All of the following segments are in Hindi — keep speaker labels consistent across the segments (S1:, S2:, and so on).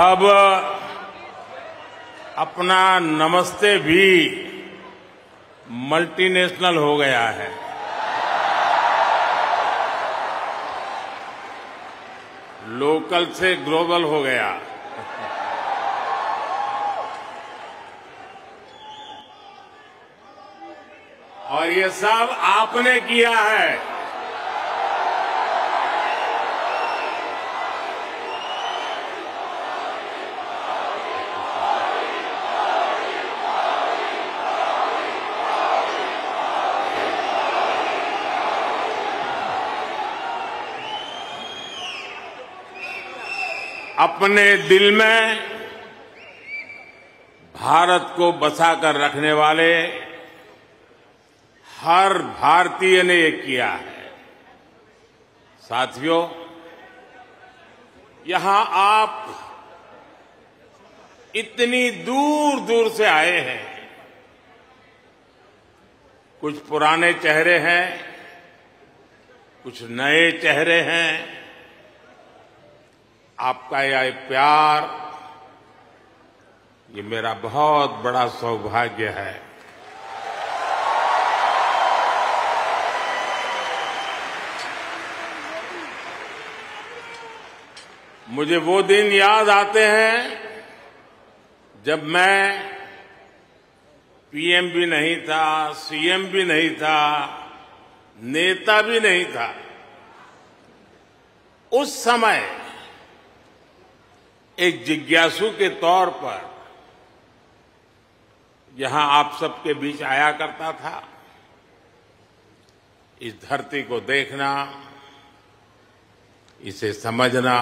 S1: अब अपना नमस्ते भी मल्टीनेशनल हो गया है। लोकल से ग्लोबल हो गया। और ये सब आपने किया है। अपने दिल में भारत को बसाकर रखने वाले हर भारतीय ने ये किया है। साथियों, यहां आप इतनी दूर दूर से आए हैं। कुछ पुराने चेहरे हैं, कुछ नए चेहरे हैं। आपका यह प्यार, ये मेरा बहुत बड़ा सौभाग्य है। मुझे वो दिन याद आते हैं जब मैं पीएम भी नहीं था, सीएम भी नहीं था, नेता भी नहीं था। उस समय एक जिज्ञासु के तौर पर यहां आप सबके बीच आया करता था। इस धरती को देखना, इसे समझना,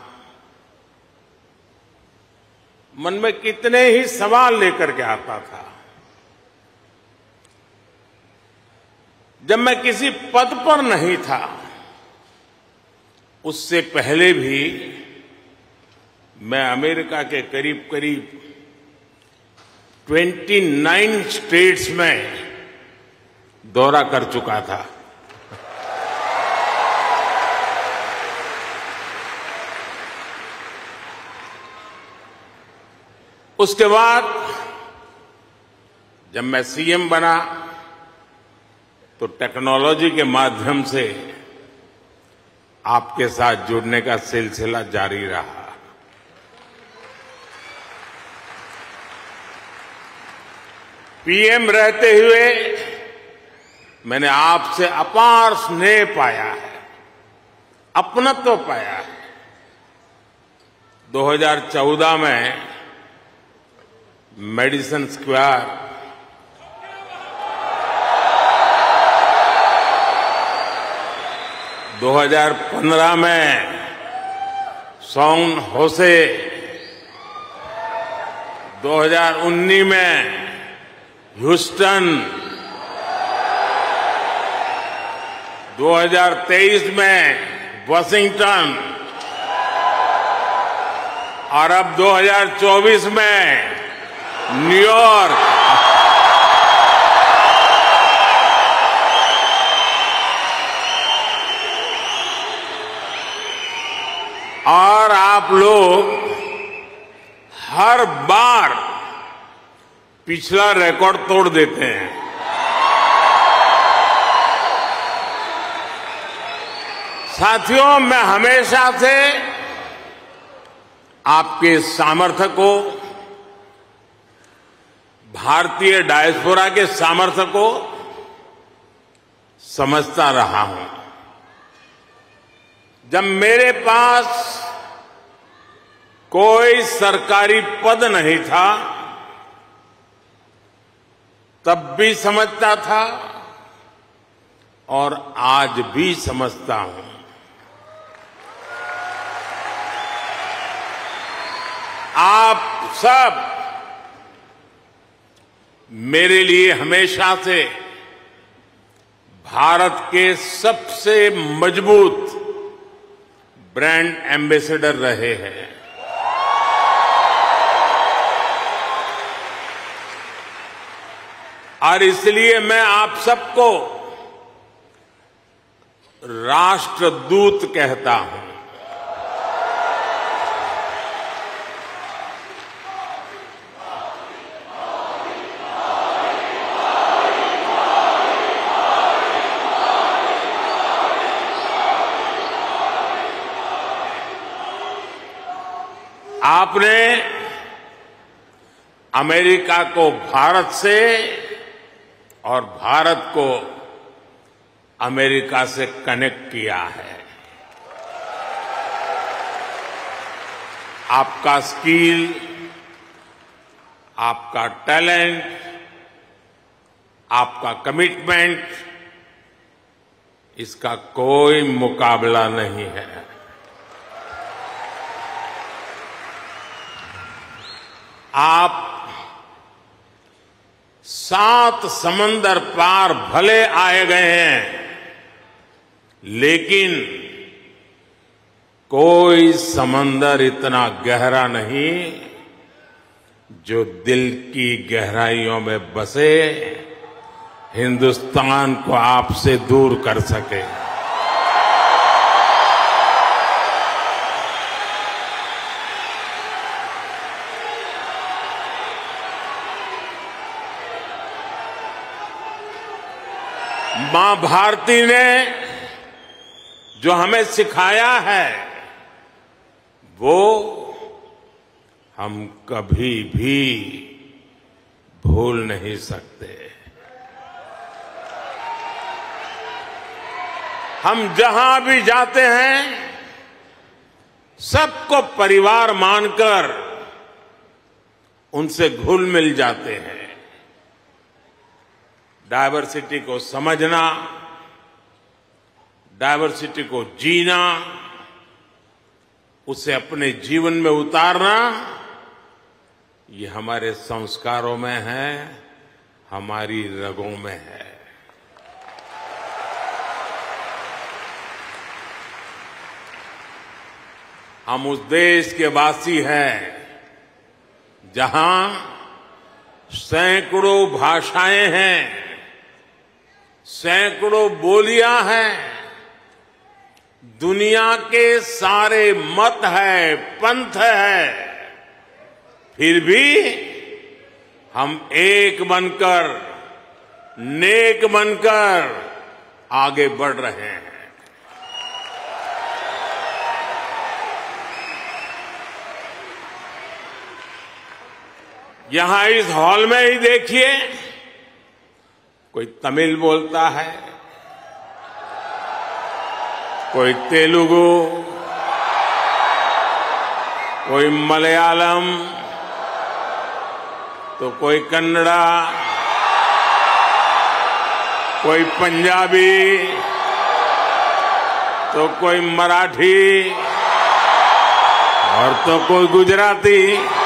S1: मन में कितने ही सवाल लेकर के आता था। जब मैं किसी पद पर नहीं था, उससे पहले भी मैं अमेरिका के करीब करीब 29 स्टेट्स में दौरा कर चुका था। उसके बाद जब मैं सीएम बना तो टेक्नोलॉजी के माध्यम से आपके साथ जुड़ने का सिलसिला जारी रहा। पीएम रहते हुए मैंने आपसे अपार स्नेह पाया है, अपनत्व पाया है। 2014 में मेडिसन स्क्वायर, 2015 में सैन होसे, 2019 में ह्यूस्टन, 2023 में वाशिंगटन और अब 2024 में न्यूयॉर्क। और आप लोग हर बार पिछला रिकॉर्ड तोड़ देते हैं। साथियों, मैं हमेशा से आपके सामर्थ्य को, भारतीय डायस्पोरा के सामर्थ्य को समझता रहा हूं। जब मेरे पास कोई सरकारी पद नहीं था, तब भी समझता था और आज भी समझता हूं। आप सब मेरे लिए हमेशा से भारत के सबसे मजबूत ब्रांड एम्बेसडर रहे हैं। और इसलिए मैं आप सबको राष्ट्रदूत कहता हूं। आपने अमेरिका को भारत से और भारत को अमेरिका से कनेक्ट किया है। आपका स्किल, आपका टैलेंट, आपका कमिटमेंट, इसका कोई मुकाबला नहीं है। आप 7 समंदर पार भले आए गए हैं, लेकिन कोई समंदर इतना गहरा नहीं जो दिल की गहराइयों में बसे हिंदुस्तान को आपसे दूर कर सके। मां भारती ने जो हमें सिखाया है वो हम कभी भी भूल नहीं सकते। हम जहां भी जाते हैं सबको परिवार मानकर उनसे घुल मिल जाते हैं। डायवर्सिटी को समझना, डायवर्सिटी को जीना, उसे अपने जीवन में उतारना, ये हमारे संस्कारों में है, हमारी रगों में है। हम उस देश के वासी हैं जहां सैकड़ों भाषाएं हैं, सैकड़ों बोलियां हैं, दुनिया के सारे मत है, पंथ है, फिर भी हम एक बनकर, नेक बनकर आगे बढ़ रहे हैं। यहां इस हॉल में ही देखिए, कोई तमिल बोलता है, कोई तेलुगु, कोई मलयालम, तो कोई कन्नड़ा, कोई पंजाबी, तो कोई मराठी और तो कोई गुजराती।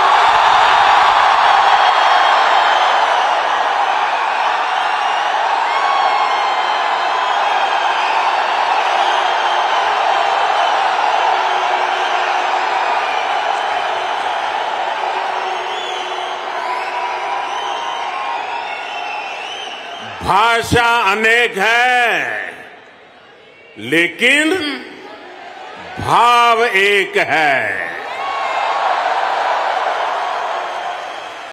S1: भाषा अनेक है, लेकिन भाव एक है।